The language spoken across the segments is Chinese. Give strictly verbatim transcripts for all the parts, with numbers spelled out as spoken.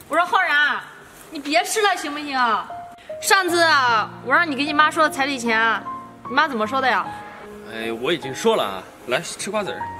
我说浩然，你别吃了行不行？上次啊，我让你给你妈说彩礼钱，你妈怎么说的呀？ 哎，我已经说了啊，来吃瓜子儿。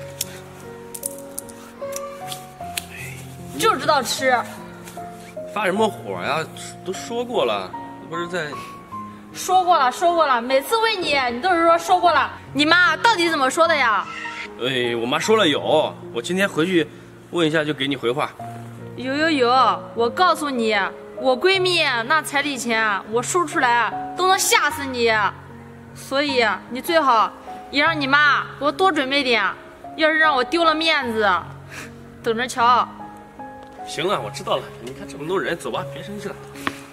就知道吃。 发什么火呀？都说过了，不是在。 说过了，说过了，每次问你，你都是说说过了。你妈到底怎么说的呀？ 哎，我妈说了有，我今天回去问一下，就给你回话。 有有有，我告诉你，我闺蜜那彩礼钱，我说出来都能吓死你，所以你最好也让你妈给我多准备点，要是让我丢了面子，等着瞧。 行了，我知道了。你看这么多人，走吧，别生气了。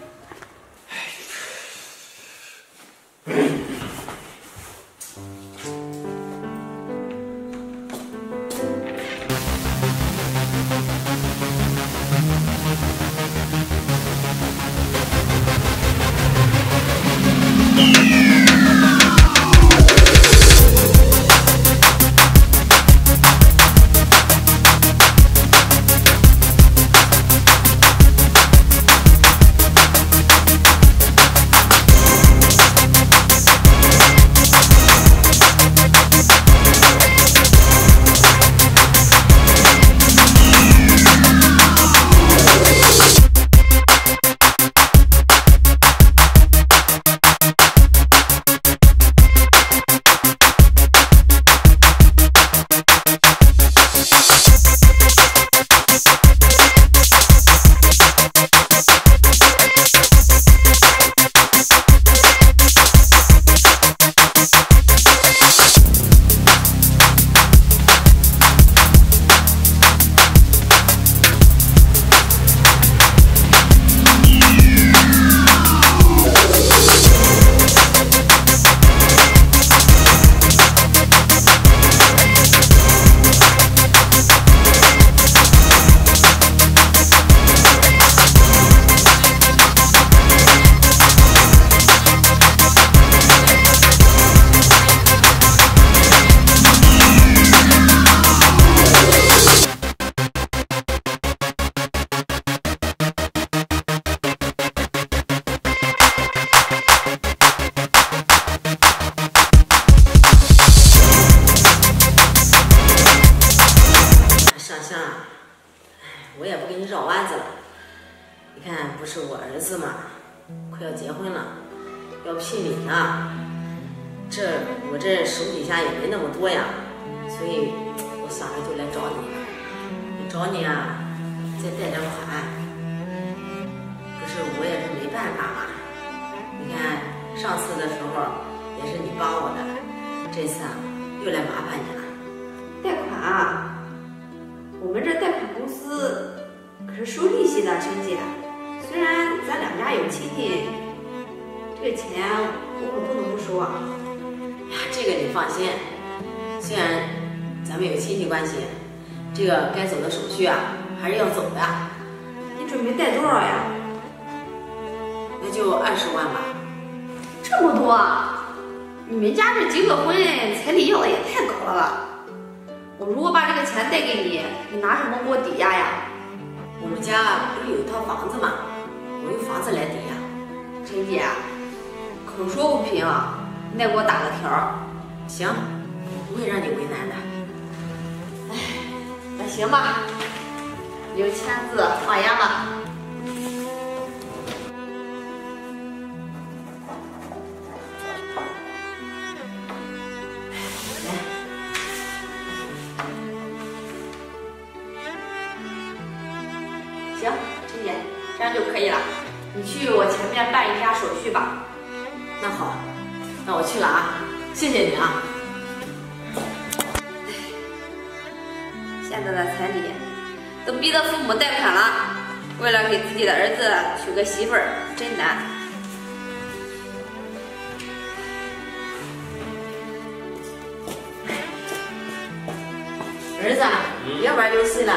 我也不给你绕弯子了。你看，不是我儿子嘛，快要结婚了，要聘礼呢。这我这手底下也没那么多呀，所以我想着就来找你。你找你啊，再贷点款。可是我也是没办法嘛。你看上次的时候也是你帮我的，这次啊又来麻烦你了。 贷款啊，我们这贷款公司可是收利息的，兄姐。虽然咱两家有亲戚，这个钱我可不能不收啊。 呀，这个你放心，虽然咱们有亲戚关系，这个该走的手续啊还是要走的。 你准备贷多少呀？ 那就二十万吧。 这么多啊？你们家这结个婚，彩礼要的也太高了吧？我如果把这个钱贷给你，你拿什么给我抵押呀？ 我们家不是有一套房子吗？我用房子来抵押。 陈姐，口说无凭啊，你得给我打个条。 行，不会让你为难的。 哎，那行吧，有签字放押吧。行，陈姐，这样就可以了。你去我前面办一下手续吧。 那好，那我去了啊，谢谢你啊。 现在的彩礼都逼得父母贷款了，为了给自己的儿子娶个媳妇儿，真难。 儿子，别玩游戏了。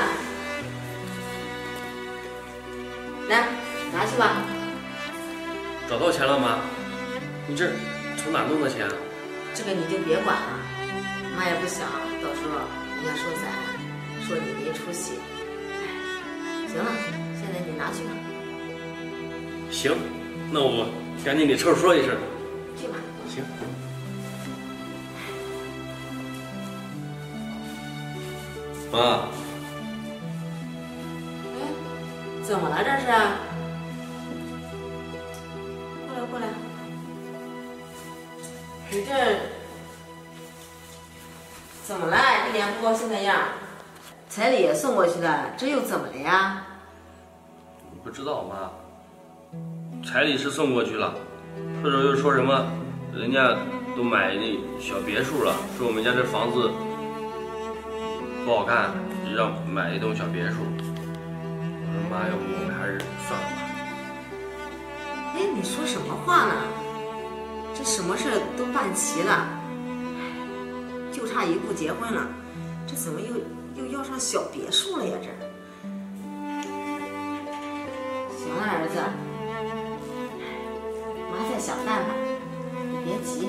来，拿去吧。 找到钱了吗？你这从哪弄的钱啊？ 这个你就别管了，妈也不想到时候人家说咱，说你没出息。哎，行了，行现在你拿去吧。 行，那我赶紧给臭说一声。 去吧。 行。妈。 哎，怎么了这是？过来过来。你这怎么了？一脸不高兴的样。彩礼也送过去了，这又怎么了呀？ 不知道妈。彩礼是送过去了，或者又说什么，人家都买那小别墅了，说我们家这房子不好看，让买一栋小别墅。我说妈，要不我们还是算了吧。 哎，你说什么话呢？这什么事都办齐了，就差一步结婚了，这怎么又又要上小别墅了呀？这行了，儿子，妈再想办法，你别急。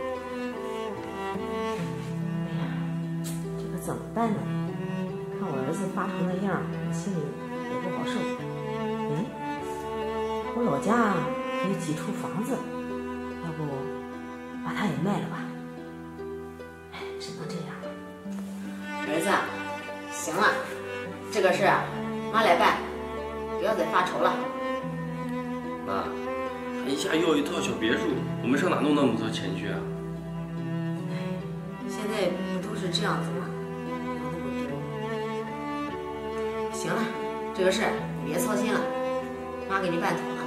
哎呀，这可怎么办呢？看我儿子发成那样，我心里也不好受。哎，我老家还有几处房子。要不把它也卖了吧？哎，只能这样了。儿子，行了，这个事啊，妈来办，不要再发愁了。 妈，他一下要一套小别墅，我们上哪弄那么多钱去啊？ 哎，现在不都是这样子吗？有那么多。行了，这个事你别操心了，妈给你办妥了。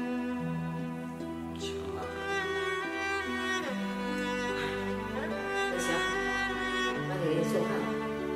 做饭了。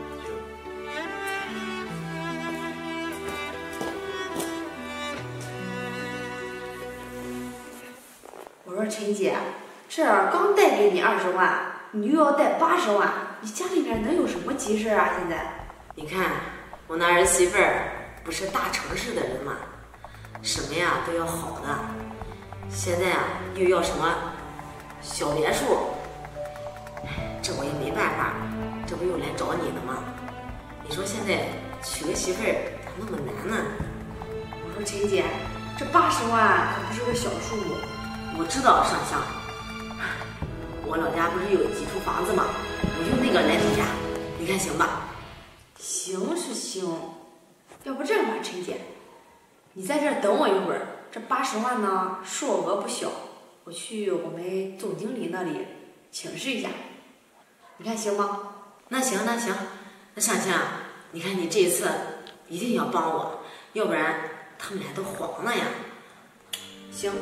我说陈姐，这刚贷给你二十万，你又要贷八十万，你家里面能有什么急事啊？现在， 你看我那儿媳妇儿不是大城市的人嘛，什么呀都要好的，现在啊又要什么小别墅，这我也没办法。这不又来找你了吗？你说现在娶个媳妇儿咋那么难呢？ 我说陈姐，这八十万可不是个小数目。 我知道上香，我老家不是有几处房子吗？我用那个来抵押，你看行吧？ 行是行，要不这样吧，陈姐，你在这儿等我一会儿，这八十万呢数额不小，我去我们总经理那里请示一下，你看行吗？ 那行那行，那香香，你看你这次一定要帮我，要不然他们俩都黄了呀。 行。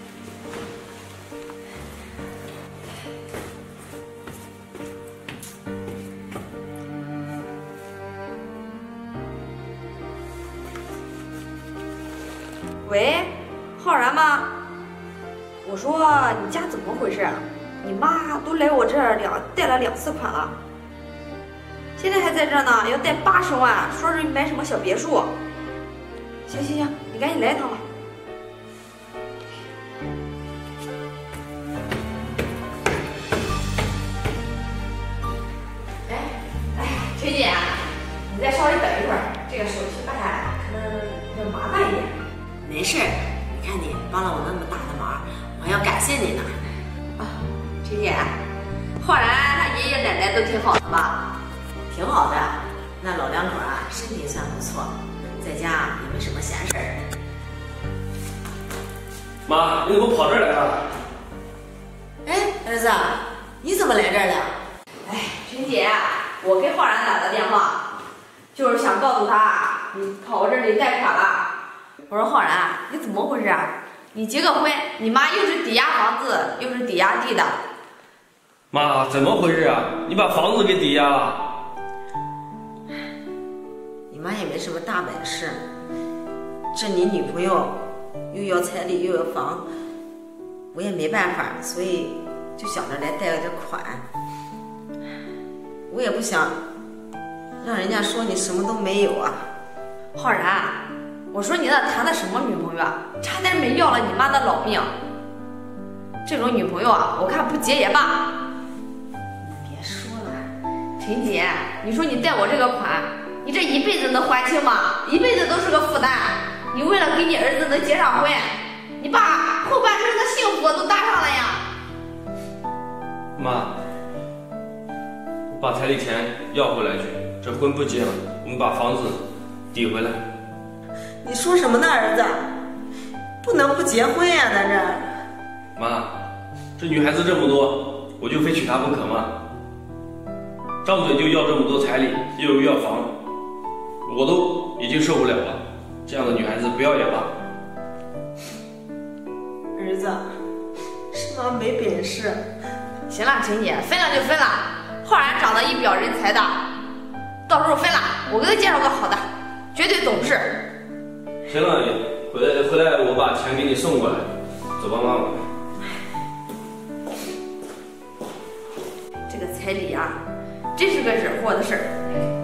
喂，浩然吗？我说你家怎么回事？你妈都来我这儿两贷了两次款了。现在还在这呢，要贷八十万，说是买什么小别墅。行行行，你赶紧来一趟吧。哎哎，陈姐，你再稍微等一会儿，这个手续办下来可能要麻烦一点。 没事，你看你帮了我那么大的忙，我还要感谢你呢。 啊，陈姐，浩然他爷爷奶奶都挺好的吧？ 挺好的，那老两口啊，身体算不错，在家也没什么闲事儿。 妈，你怎么跑这儿来了？ 哎，儿子，你怎么来这儿了？ 哎，陈姐，我给浩然打的电话，就是想告诉他你跑我这里贷款了。我说浩然，你怎么回事啊？你结个婚，你妈又是抵押房子，又是抵押地的。 妈，怎么回事啊？你把房子给抵押了？ 你妈也没什么大本事，这你女朋友又要彩礼又要房，我也没办法，所以就想着来贷了点款。我也不想让人家说你什么都没有啊。 浩然，我说你那谈的什么女朋友啊？差点没要了你妈的老命。这种女朋友啊，我看不结也罢。 别说了， 陈姐，你说你贷我这个款，你这一辈子能还清吗？一辈子都是个负担。 你为了给你儿子能结上婚，你把后半生的幸福都搭上了呀。 妈，把彩礼钱要回来去，这婚不结了，我们把房子抵回来。 你说什么呢，儿子？不能不结婚呀，咱这。 妈，这女孩子这么多，我就非娶她不可吗？张嘴就要这么多彩礼，又要房，我都已经受不了了。这样的女孩子不要也罢。 儿子，是妈没本事。 行了，陈姐，分了就分了。浩然长得一表人才的，到时候分了，我给他介绍个好的，绝对懂事。 行了，回来回来，我把钱给你送过来。走吧，妈妈。 这个彩礼啊，真是个惹祸的事儿。